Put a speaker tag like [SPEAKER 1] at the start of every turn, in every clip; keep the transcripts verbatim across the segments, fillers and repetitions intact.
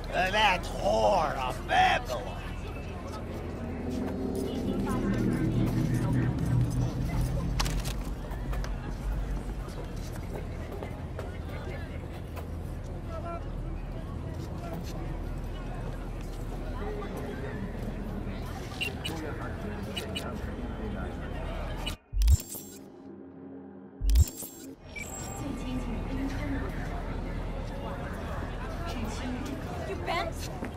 [SPEAKER 1] Uh, that whore of Babylon.
[SPEAKER 2] You bent?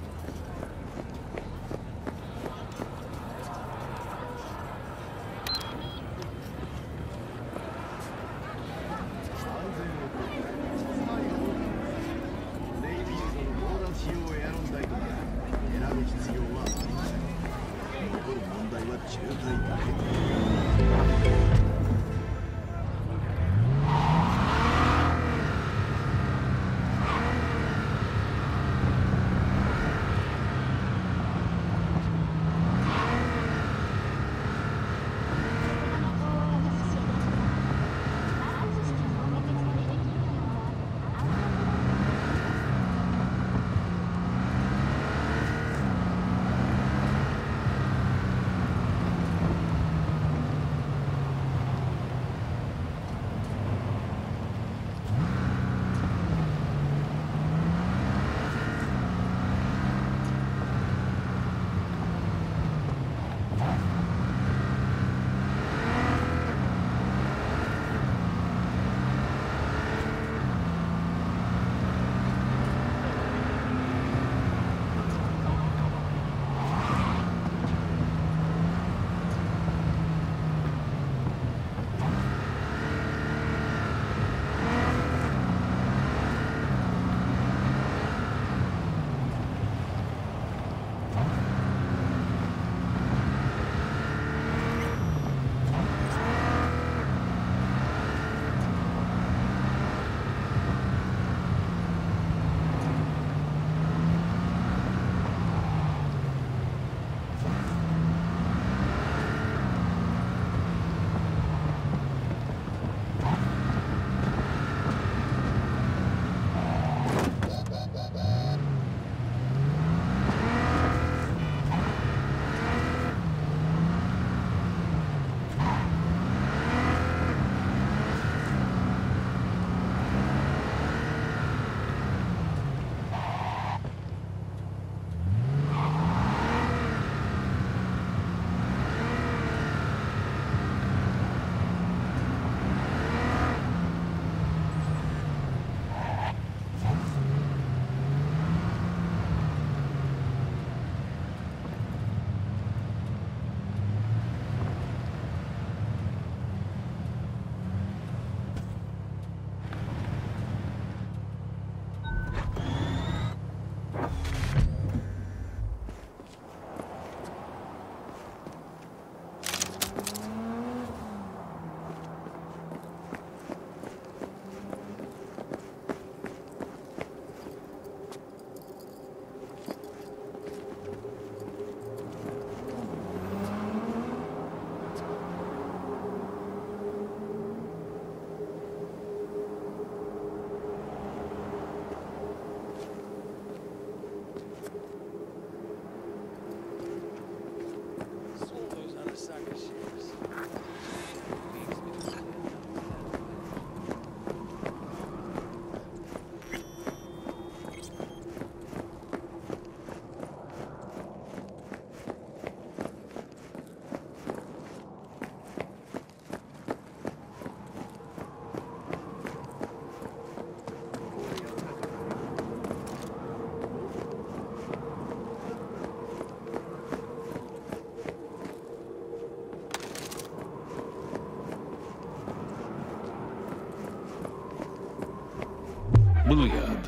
[SPEAKER 3] Booyah.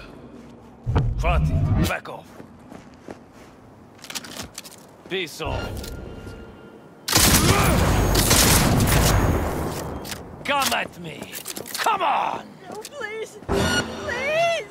[SPEAKER 1] Fatih, back off. Peace off. Come at me. Come on!
[SPEAKER 2] No, please! Please!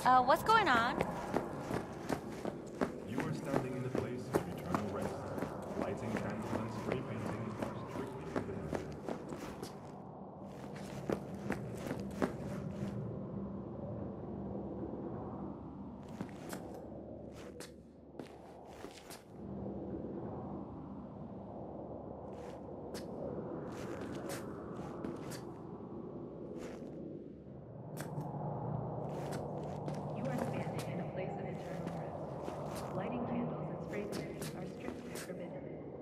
[SPEAKER 2] Uh, what's going on?
[SPEAKER 3] You are standing in the place of eternal rest. Lighting candles and spray painting are strictly forbidden.
[SPEAKER 4] You are standing in a place of eternal rest. Lighting candles and spray painting are strictly forbidden.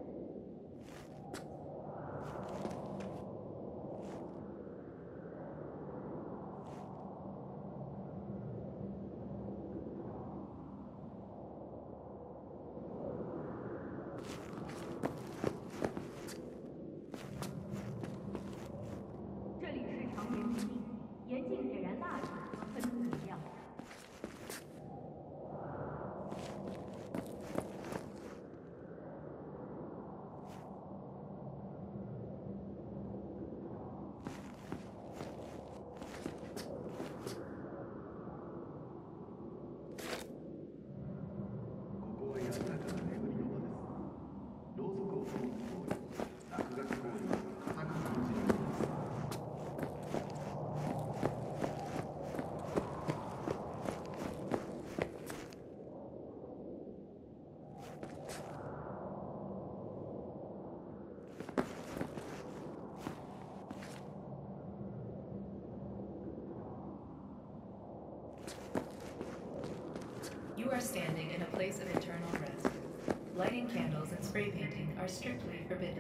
[SPEAKER 4] You are standing in a place of eternal rest. Lighting candles and spray painting are strictly forbidden.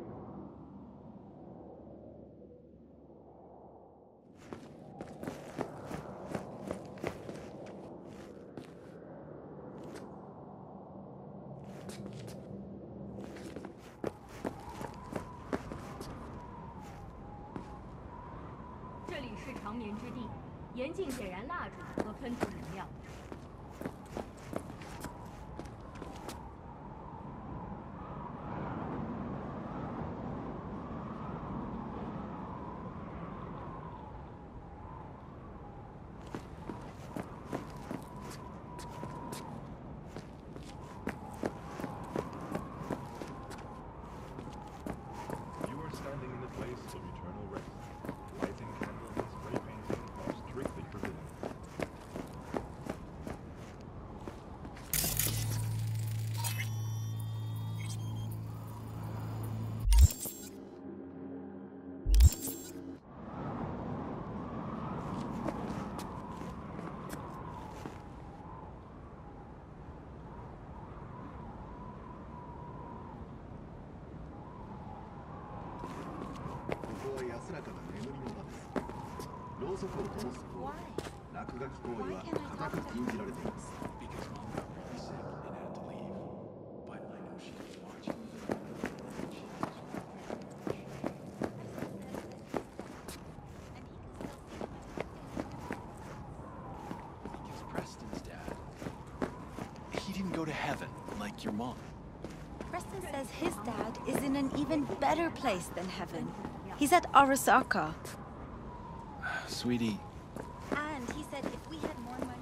[SPEAKER 3] You are standing in the place of eternal rest. Lighting candles and spray painting are strictly forbidden.
[SPEAKER 2] Why? Why can't I talk to him?
[SPEAKER 5] Because mom got really sick and had to leave. But I know she was watching. Because Preston's dad, he didn't go to heaven like your mom.
[SPEAKER 2] Preston says his dad is in an even better place than heaven. He's at Arasaka.
[SPEAKER 5] Sweetie,
[SPEAKER 2] And he said if we had more money...